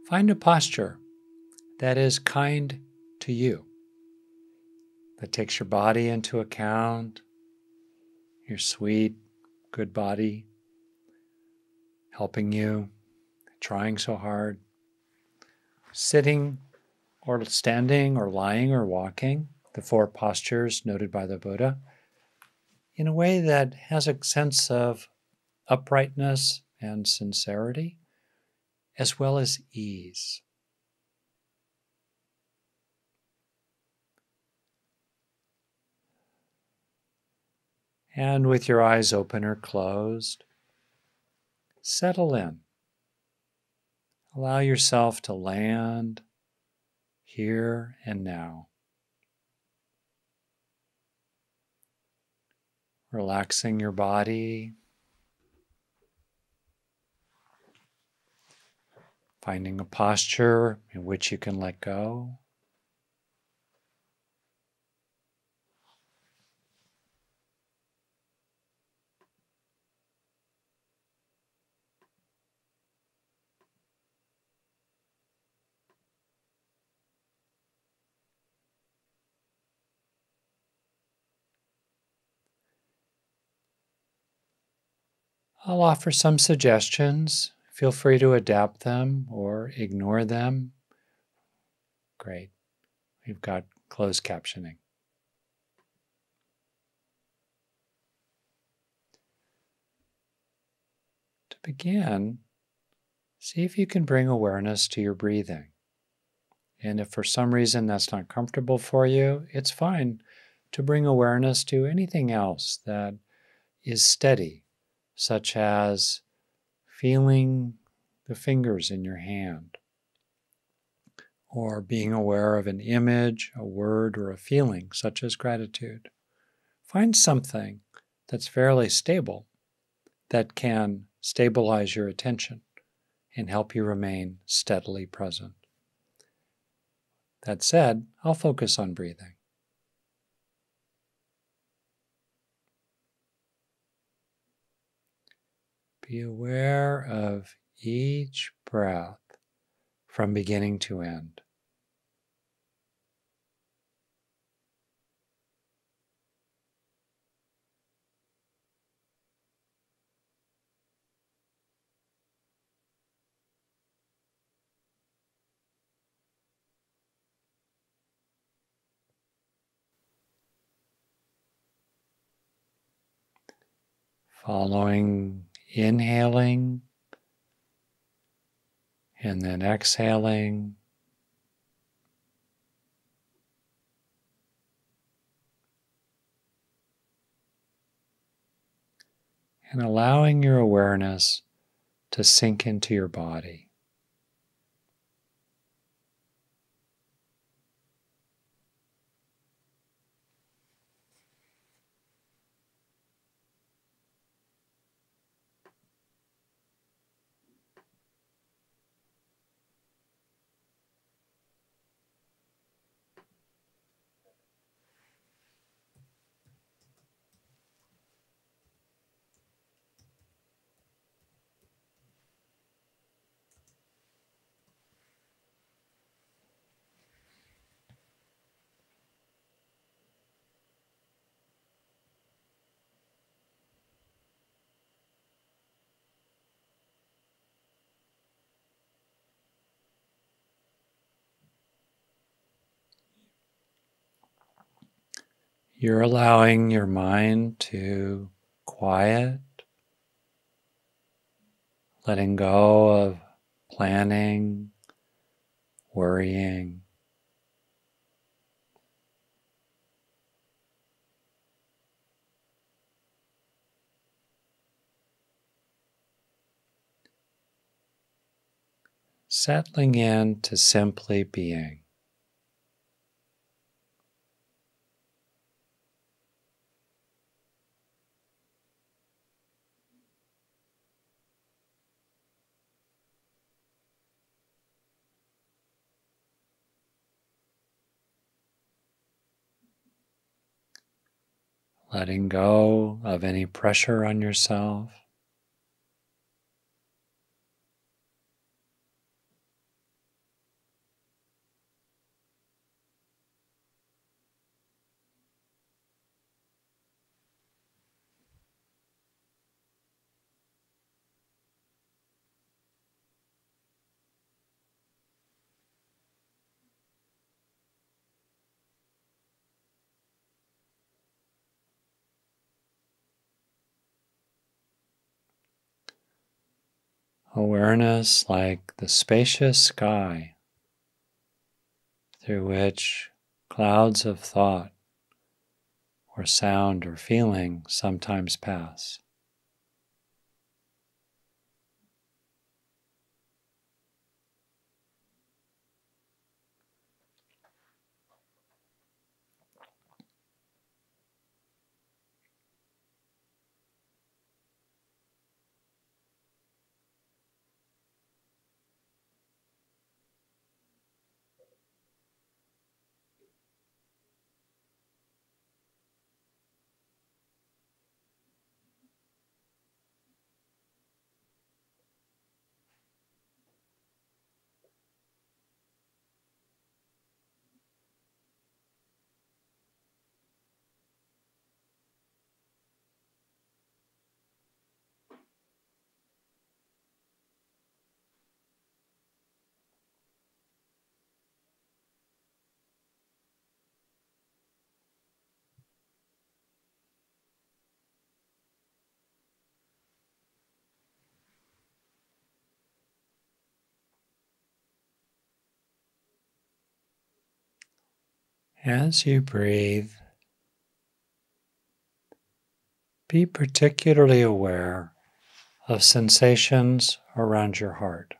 Find a posture that is kind to you, that takes your body into account, your sweet, good body, helping you, trying so hard, sitting or standing or lying or walking, the 4 postures noted by the Buddha, in a way that has a sense of uprightness and sincerity, as well as ease. And with your eyes open or closed, settle in. Allow yourself to land here and now. Relaxing your body, finding a posture in which you can let go. I'll offer some suggestions. Feel free to adapt them or ignore them. Great. We've got closed captioning. To begin, see if you can bring awareness to your breathing. And if for some reason that's not comfortable for you, it's fine to bring awareness to anything else that is steady, such as feeling the fingers in your hand, or being aware of an image, a word, or a feeling, such as gratitude. Find something that's fairly stable that can stabilize your attention and help you remain steadily present. That said, I'll focus on breathing. Be aware of each breath from beginning to end. Following inhaling and then exhaling. And allowing your awareness to sink into your body. You're allowing your mind to quiet, letting go of planning, worrying. Settling in to simply being. Letting go of any pressure on yourself. Awareness like the spacious sky through which clouds of thought or sound or feeling sometimes pass. As you breathe, be particularly aware of sensations around your heart.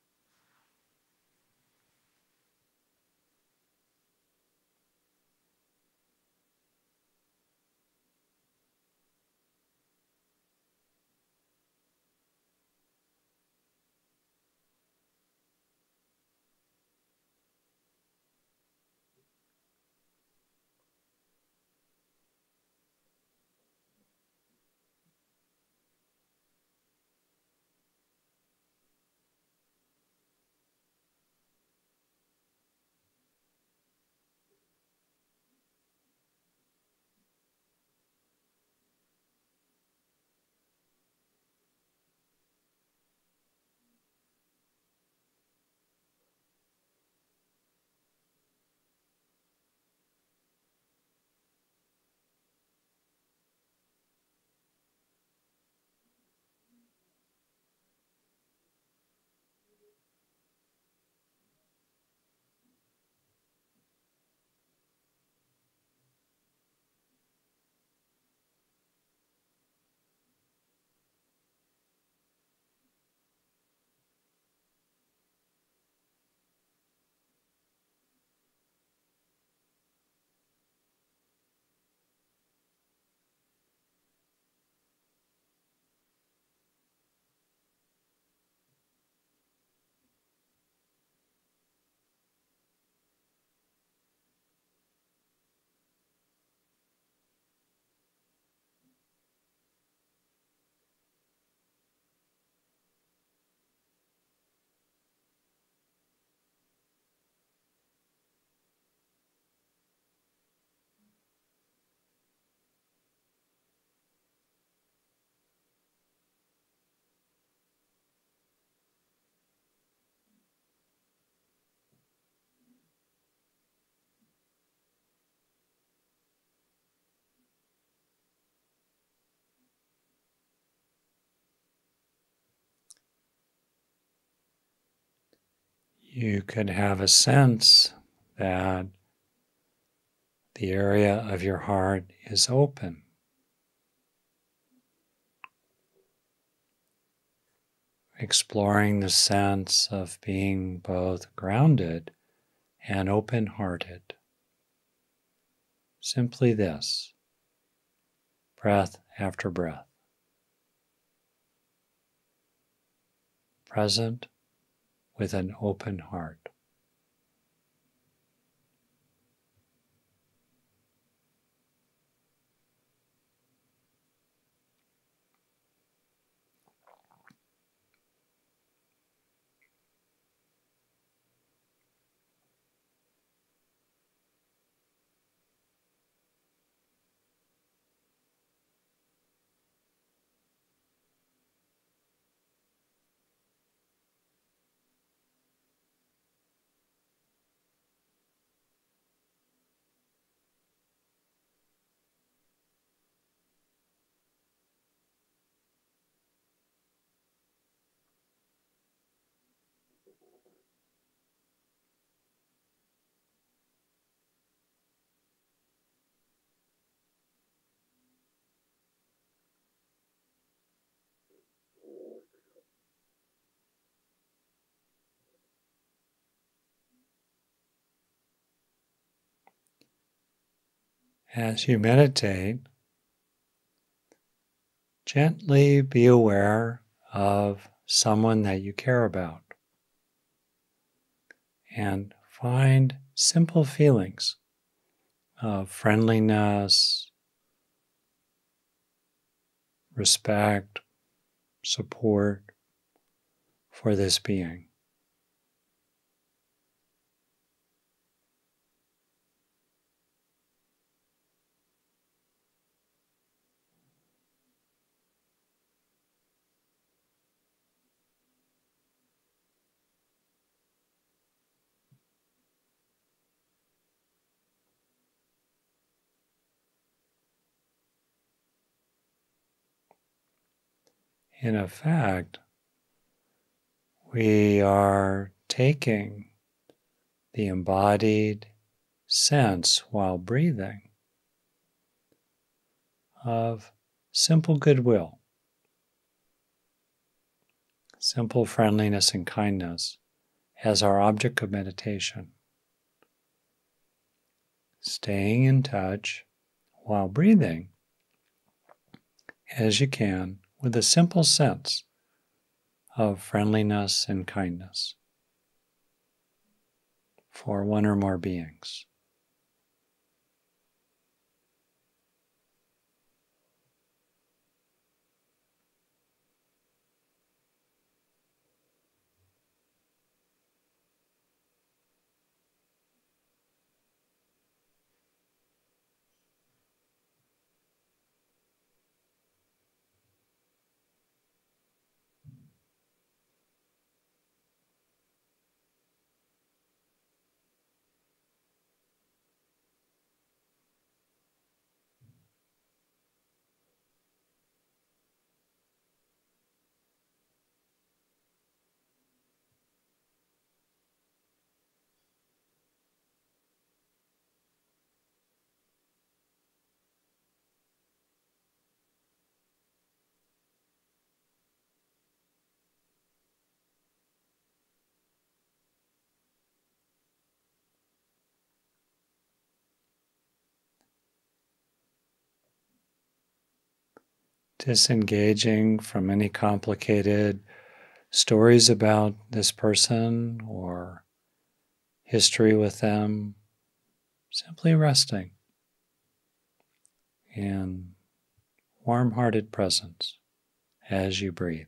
You could have a sense that the area of your heart is open. Exploring the sense of being both grounded and open-hearted. Simply this, breath after breath. Present with an open heart. As you meditate, gently be aware of someone that you care about and find simple feelings of friendliness, respect, support for this being. In effect, we are taking the embodied sense while breathing of simple goodwill, simple friendliness and kindness as our object of meditation. Staying in touch while breathing as you can with a simple sense of friendliness and kindness for one or more beings. Disengaging from any complicated stories about this person or history with them, simply resting in warm-hearted presence as you breathe.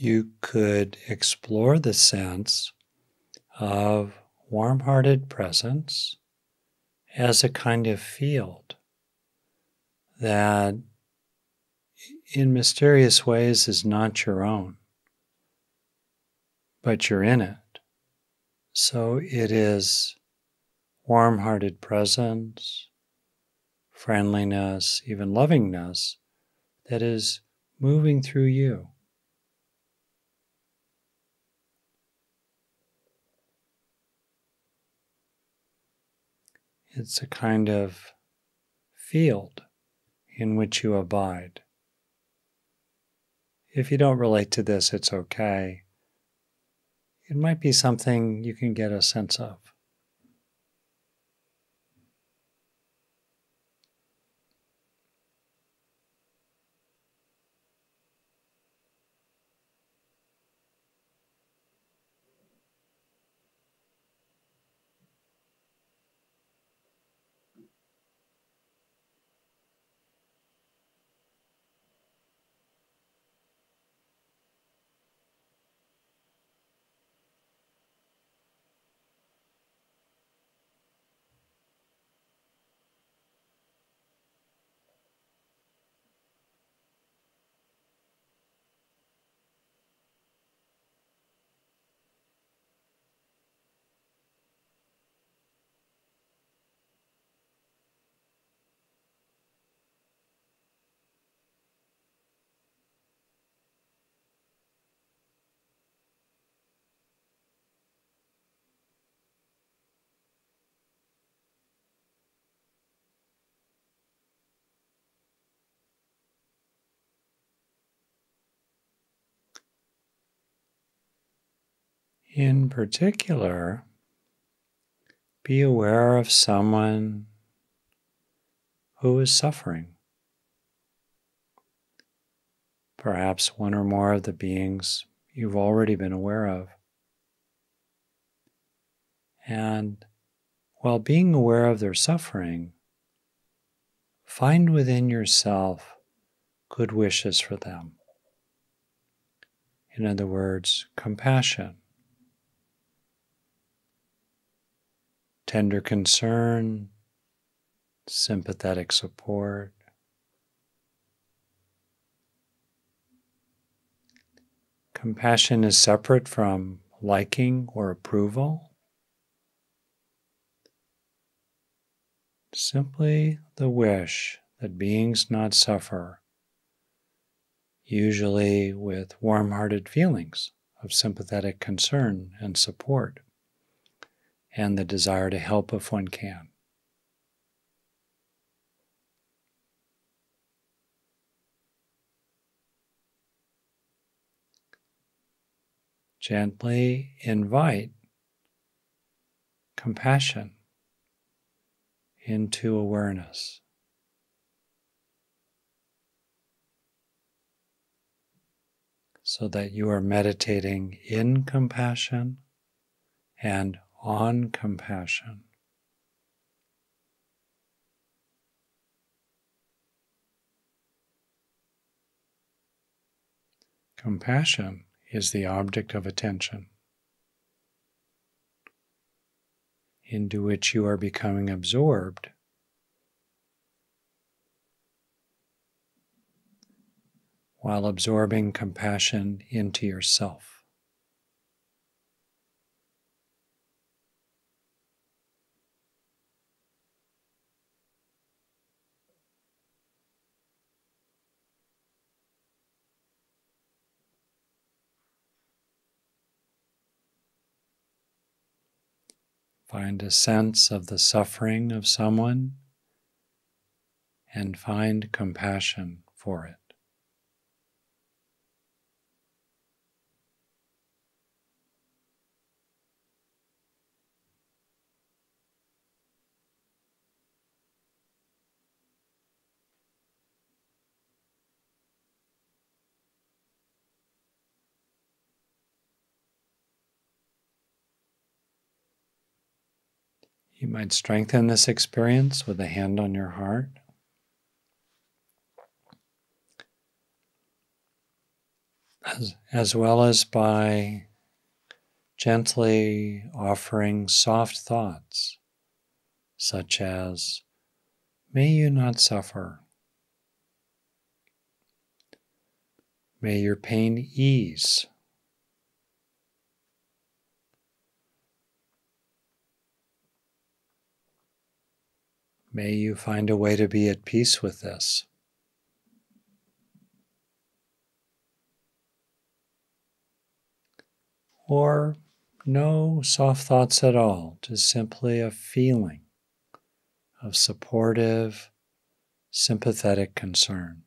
you could explore the sense of warm-hearted presence as a kind of field that in mysterious ways is not your own, but you're in it. So it is warm-hearted presence, friendliness, even lovingness that is moving through you. It's a kind of field in which you abide. If you don't relate to this, it's okay. It might be something you can get a sense of. In particular, be aware of someone who is suffering. Perhaps one or more of the beings you've already been aware of. And while being aware of their suffering, find within yourself good wishes for them. In other words, compassion, tender concern, sympathetic support. Compassion is separate from liking or approval. Simply the wish that beings not suffer, usually with warm-hearted feelings of sympathetic concern and support, and the desire to help if one can. Gently invite compassion into awareness. So that you are meditating in compassion and on compassion. Compassion is the object of attention, into which you are becoming absorbed while absorbing compassion into yourself. Find a sense of the suffering of someone and find compassion for it. You might strengthen this experience with a hand on your heart. as well as by gently offering soft thoughts, such as, may you not suffer. May your pain ease. May you find a way to be at peace with this. Or no soft thoughts at all, just simply a feeling of supportive, sympathetic concern.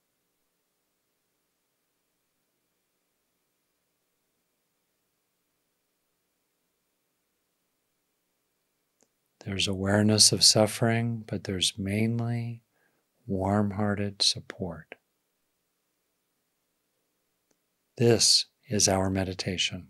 There's awareness of suffering, but there's mainly warm-hearted support. This is our meditation.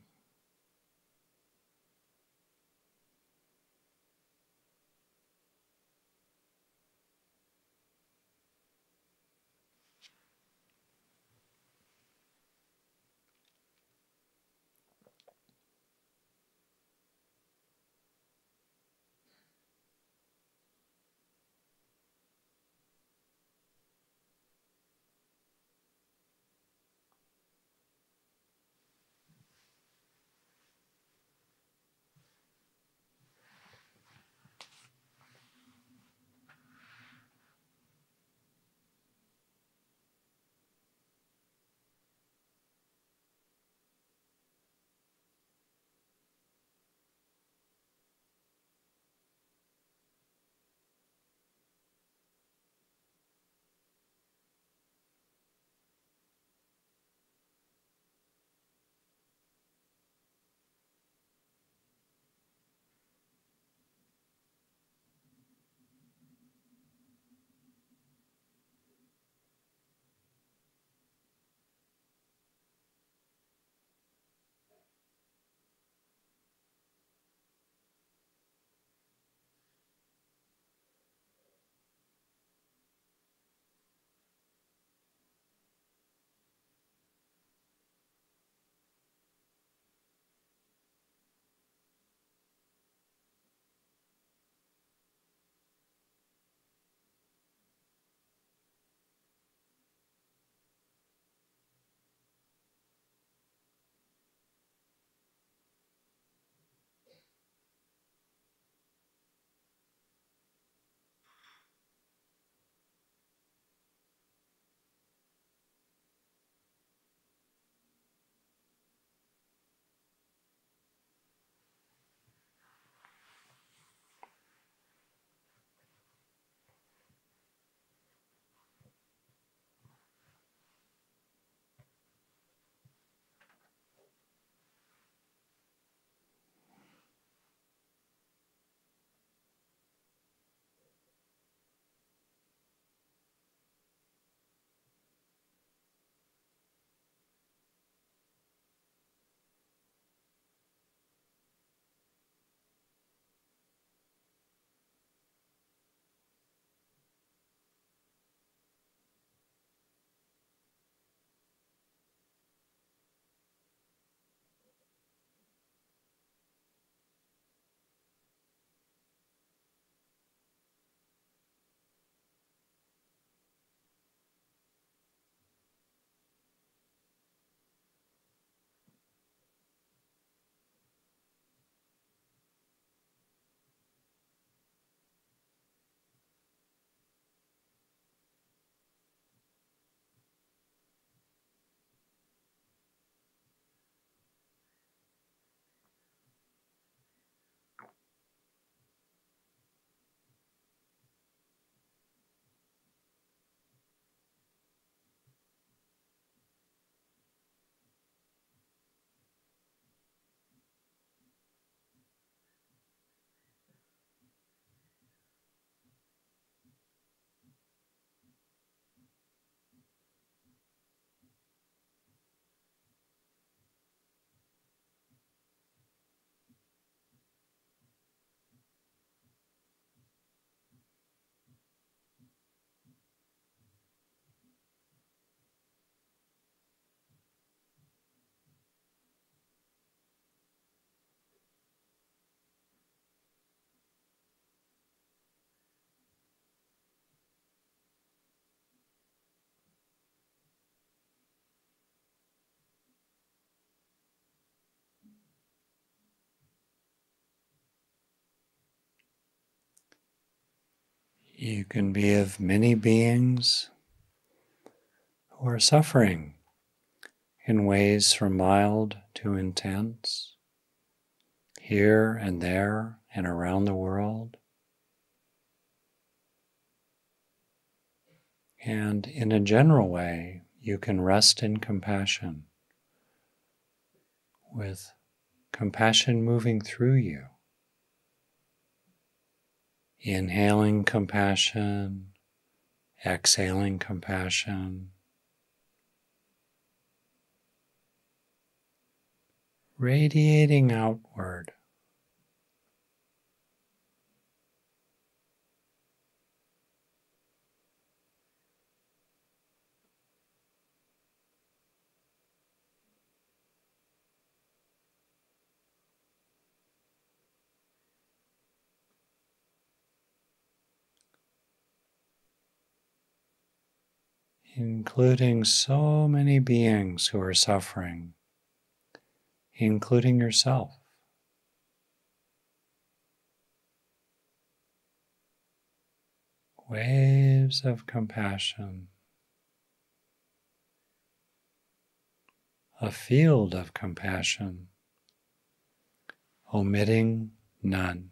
You can be of many beings who are suffering in ways from mild to intense, here and there and around the world. And in a general way, you can rest in compassion, with compassion moving through you. Inhaling compassion, exhaling compassion, radiating outward. Including so many beings who are suffering, including yourself. Waves of compassion, a field of compassion, omitting none.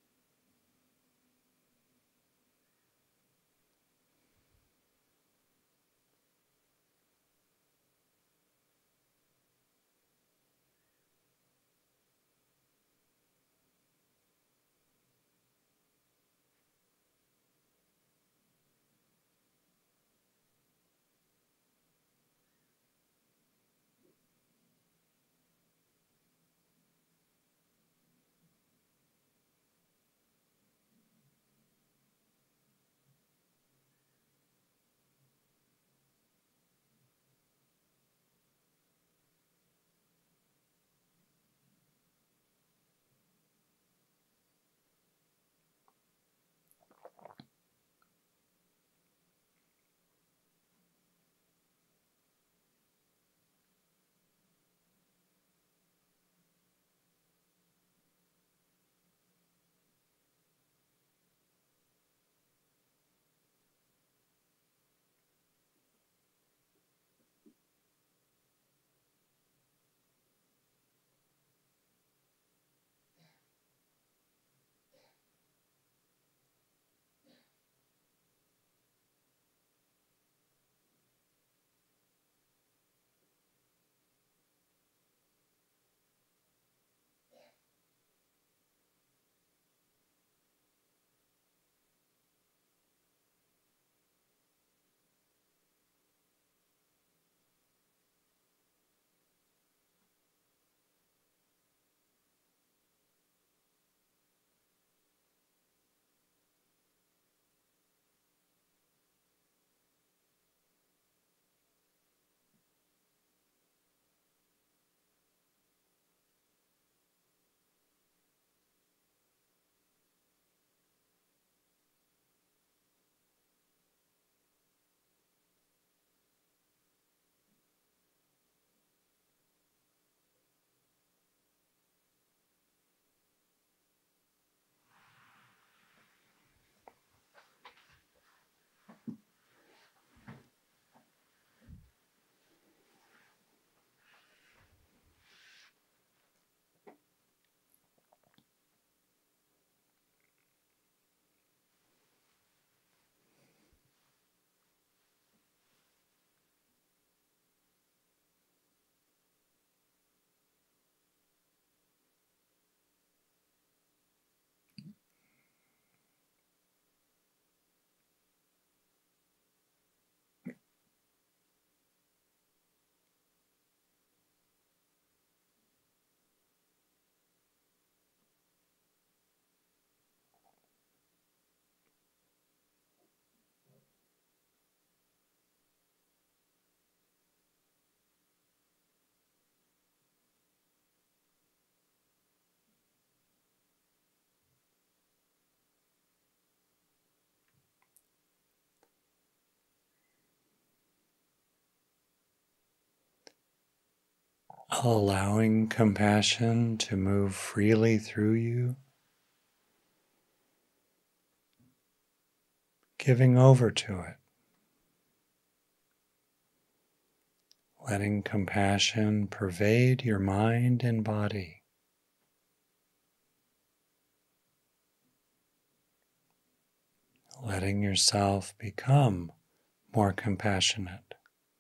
Allowing compassion to move freely through you, giving over to it, letting compassion pervade your mind and body. Letting yourself become more compassionate.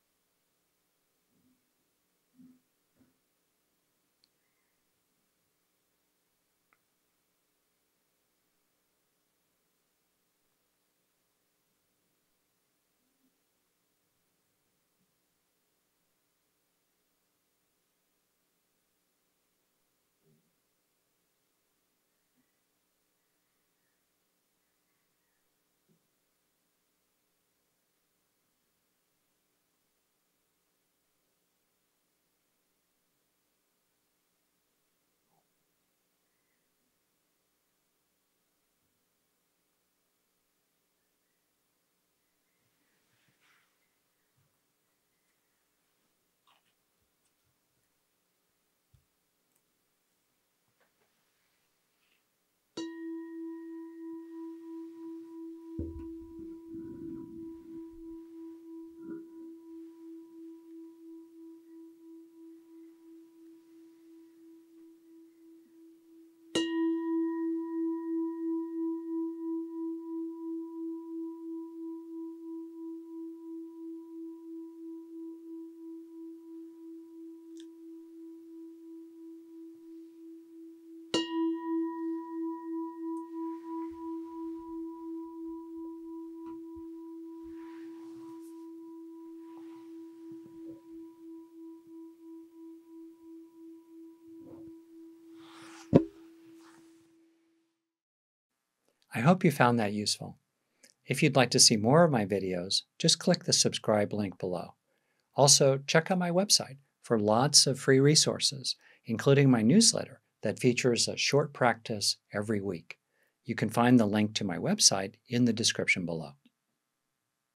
I hope you found that useful. If you'd like to see more of my videos, just click the subscribe link below. Also, check out my website for lots of free resources, including my newsletter that features a short practice every week. You can find the link to my website in the description below.